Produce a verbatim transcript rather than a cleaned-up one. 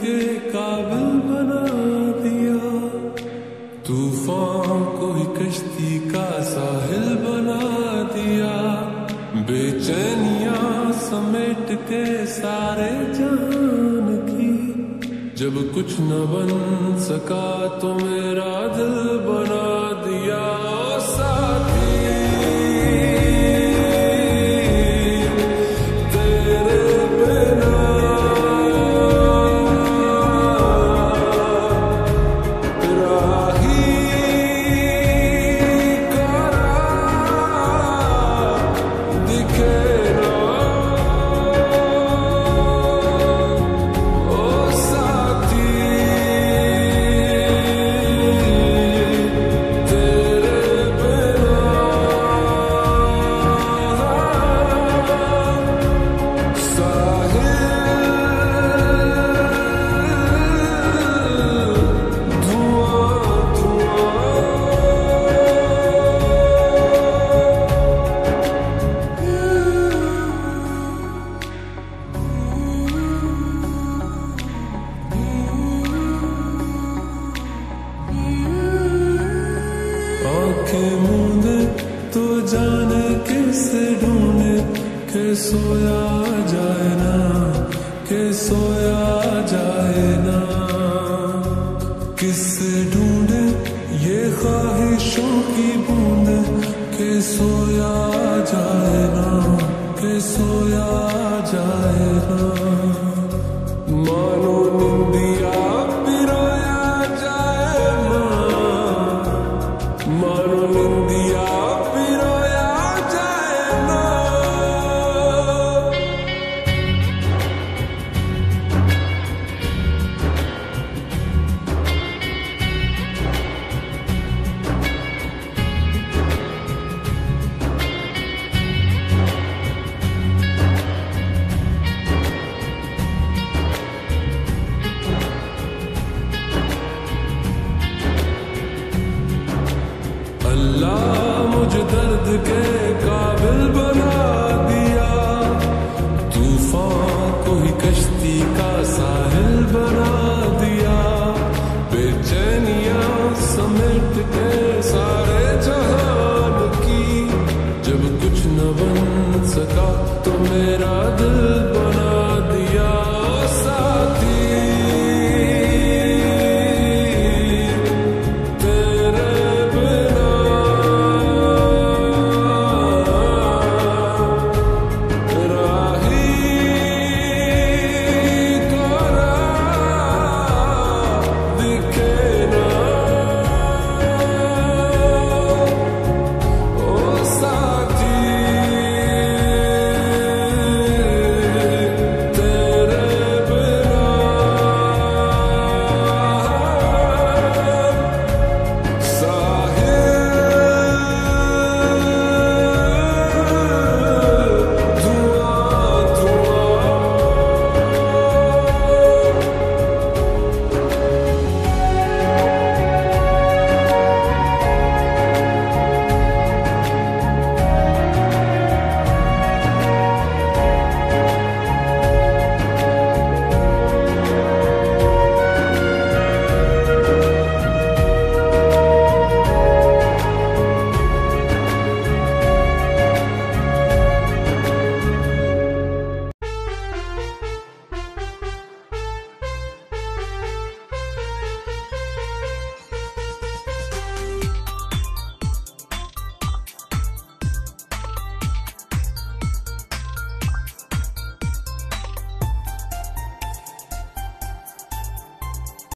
के काबिल बना दिया, तूफान को ही कश्ती का साहिल बना दिया, बेचैनियां समेट के सारे जहान की, जब कुछ न बन सका तो मेरा दिल बना दिया। साथी आंखें मूंदे तो जाने किसे ढूंढे, के सोया जाए ना, के सोया जाए ना, किससे ढूंढे ये ख्वाहिशों की बूंदे, के सोया जाए ना, के सोया जाए ना। मानो निंदिया पिरोया जाए मां, मानो निंदिया पिरोया जाए ना। अल्लाह मुझे दर्द के काबिल बना